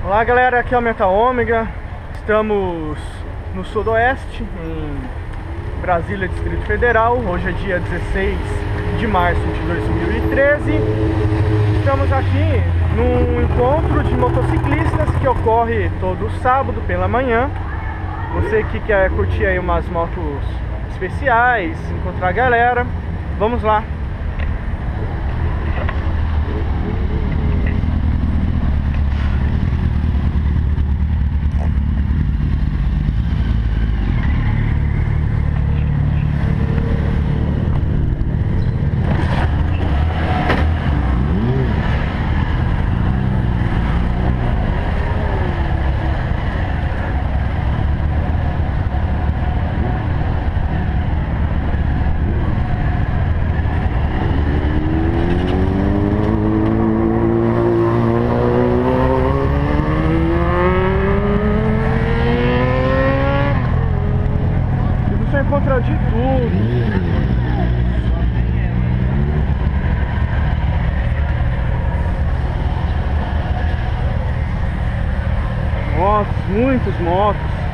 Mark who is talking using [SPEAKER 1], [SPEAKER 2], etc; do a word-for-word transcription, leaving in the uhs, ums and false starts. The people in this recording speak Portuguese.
[SPEAKER 1] Olá galera, aqui é o Meta Ômega. Estamos no sudoeste, em Brasília, Distrito Federal. Hoje é dia dezesseis de março de dois mil e treze. Estamos aqui num encontro de motociclistas que ocorre todo sábado pela manhã. Você que quer curtir aí umas motos especiais, encontrar a galera, vamos lá. Encontra de tudo. Motos, muitas motos.